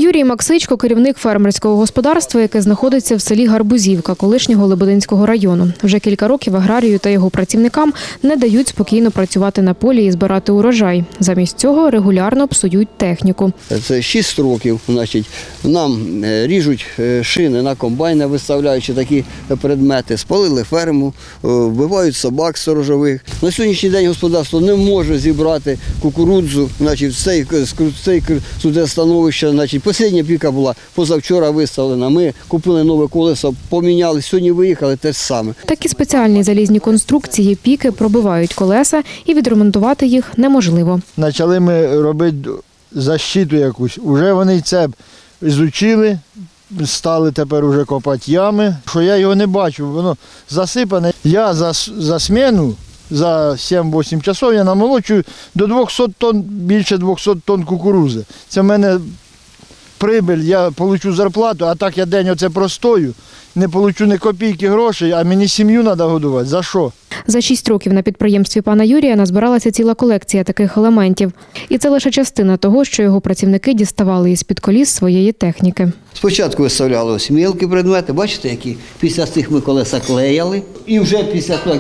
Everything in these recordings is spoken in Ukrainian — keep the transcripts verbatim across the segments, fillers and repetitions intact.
Юрій Максичко – керівник фермерського господарства, яке знаходиться в селі Гарбузівка колишнього Лебединського району. Вже кілька років аграрію та його працівникам не дають спокійно працювати на полі і збирати урожай. Замість цього регулярно псують техніку. Це шість років, значить, нам ріжуть шини на комбайни, виставляючи такі предмети, спалили ферму, вбивають собак сторожових. На сьогоднішній день господарство не може зібрати кукурудзу, значить, цей, цей судостановище, значить, остання піка була позавчора виставлена. Ми купили нове колесо, поміняли, сьогодні виїхали, те ж саме. Такі спеціальні залізні конструкції піки пробивають колеса і відремонтувати їх неможливо. Почали ми робити защиту якусь. Уже вони це ізучили, стали тепер уже копати ями. Що я його не бачу, воно засипане. Я за, за зміну, за сім-вісім часов я намолочую до двохсот тонн, більше двохсот тонн кукурудзи. Це в мене прибиль, я отримую зарплату, а так я день оце простою, не отримую ні копійки грошей, а мені сім'ю треба годувати. За що? За шість років на підприємстві пана Юрія назбиралася ціла колекція таких елементів. І це лише частина того, що його працівники діставали із-під коліс своєї техніки. Спочатку виставляли ось мілкі предмети, бачите, які після цих ми колеса клеяли. І вже після того, як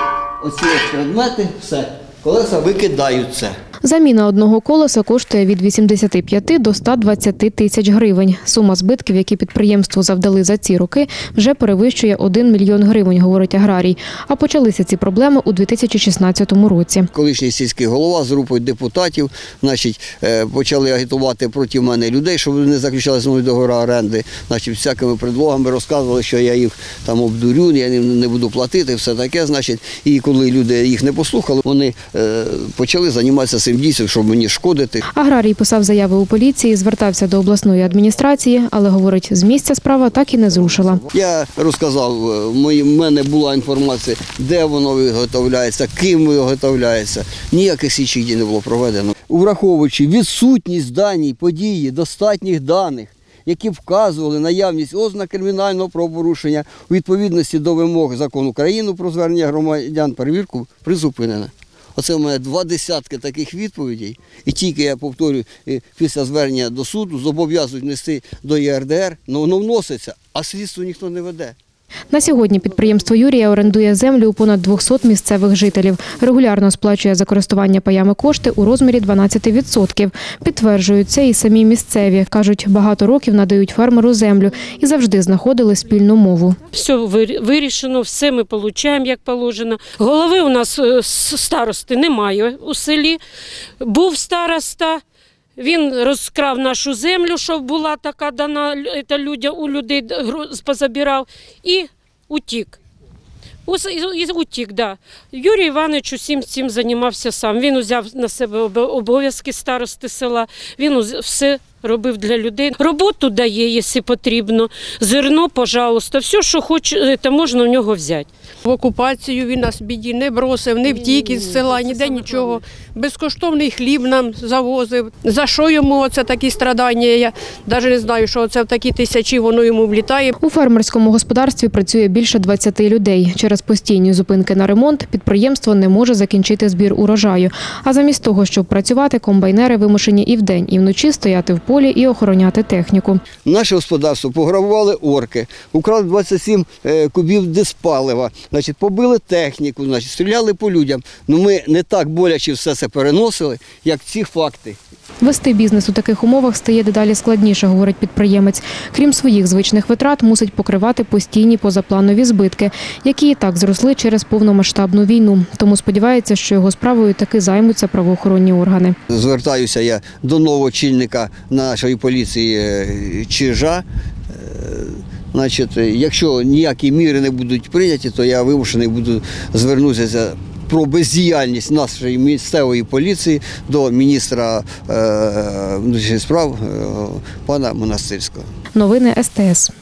оці предмети, все, колеса викидаються. Заміна одного колеса коштує від вісімдесяти п'яти до ста двадцяти тисяч гривень. Сума збитків, які підприємству завдали за ці роки, вже перевищує один мільйон гривень, говорить аграрій. А почалися ці проблеми у дві тисячі шістнадцятому році. Колишній сільський голова з групою депутатів, значить, почали агітувати проти мене людей, щоб вони заключали зі мною договори оренди. Значить, всякими предлогами розказували, що я їх там обдурю, я не буду платити, все таке. Значить, і коли люди їх не послухали, вони почали займатися цим дійсно, щоб мені шкодити. Аграрій писав заяви у поліції, звертався до обласної адміністрації, але, говорить, з місця справа так і не зрушила. Я розказав, в мене була інформація, де воно виготовляється, ким виготовляється. Ніяких слідчих дій не було проведено. Враховуючи відсутність даній події, достатніх даних, які вказували наявність ознак кримінального правопорушення у відповідності до вимог Закону України про звернення громадян, перевірку призупинена. Оце в мене два десятки таких відповідей, і тільки, я повторюю, після звернення до суду зобов'язують внести до Є Ер Де Ер, але воно вноситься, а слідство ніхто не веде. На сьогодні підприємство Юрія орендує землю у понад двохсот місцевих жителів. Регулярно сплачує за користування паями кошти у розмірі дванадцяти відсотків. Підтверджують це і самі місцеві. Кажуть, багато років надають фермеру землю і завжди знаходили спільну мову. Все вирішено, все ми отримуємо, як положено. Голови у нас старости немає у селі. Був староста. Він розкрав нашу землю, щоб була така дана людям, у людей позабирав, і утік. І утік, да. Юрій Іванович усім цим займався сам. Він взяв на себе обов'язки старости села, він все робив для людей. Роботу дає, якщо потрібно, зерно, пожалуйста, все, що хоче, це можна в нього взяти. В окупацію він нас в біді не бросив, не втік із села, ніде нічого. Безкоштовний хліб нам завозив. За що йому оце такі страдання? Я навіть не знаю, що це в такі тисячі воно йому влітає. У фермерському господарстві працює більше двадцяти людей. Через постійні зупинки на ремонт підприємство не може закінчити збір урожаю. А замість того, щоб працювати, комбайнери вимушені і вдень, і вночі стояти в полі і охороняти техніку. Наше господарство пограбували орки, украли двадцять сім кубів диспалива, значить, побили техніку, значить, стріляли по людям. Ну, ми не так боляче все це переносили, як ці факти. Вести бізнес у таких умовах стає дедалі складніше, говорить підприємець. Крім своїх звичних витрат, мусить покривати постійні позапланові збитки, які і так зросли через повномасштабну війну. Тому сподівається, що його справою таки займуться правоохоронні органи. Звертаюся я до нового очільника нашої поліції Чижа. Значить, якщо ніякі міри не будуть прийняті, то я вимушений буду звернутися про бездіяльність нашої місцевої поліції до міністра внутрішніх справ пана Монастирського. Новини Ес Те Ес.